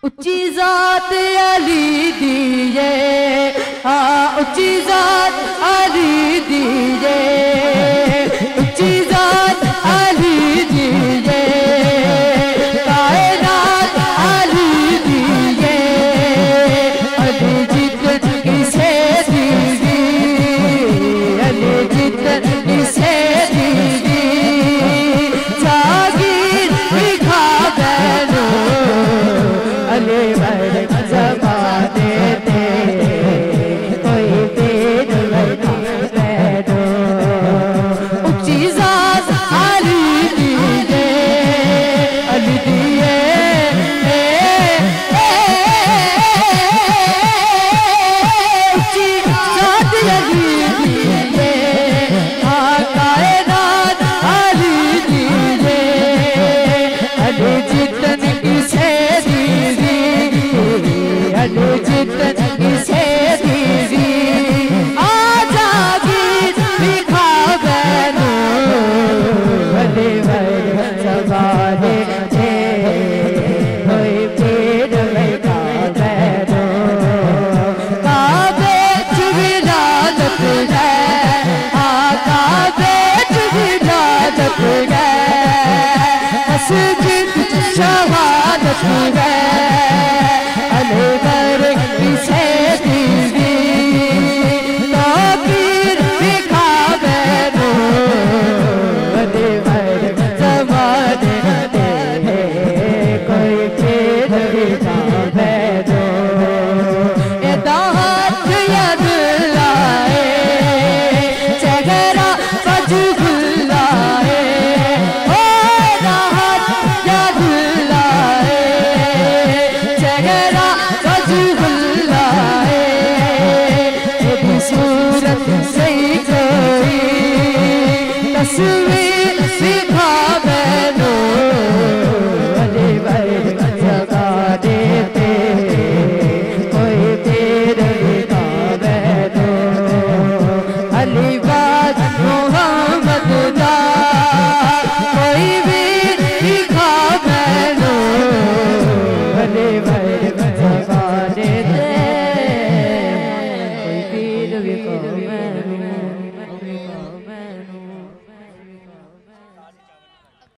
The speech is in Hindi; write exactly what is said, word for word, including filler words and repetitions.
उच्ची जात अली दिए, हाँ उच्ची जात अली दिए, उच्ची जात अली दिए, कायनात अली दिए, अली जित किसे दीदी, अली जित किसे दीदी, जागीर दिखा बैठो अली भर जमाने दे, कोई तेज बैठा बैठो, उच्ची जात अली दिए, अली दिए, उच्ची जात अली दिए, हाँ कायनात अली दिए, अली जितन किसे दीदी, अली जितन किसे दीदी, आजादी दिखा बैनो अली भर जमाने थे, कोई पेड़ बैठा बैनो, काबे च विराजत है, हाँ काबे च विराजत है, मस्जिद शहादत है, अली भर किसे दीदी, ताकीर दिखा बैनो अली भर जमाने दे, कोई पेड़ दिखा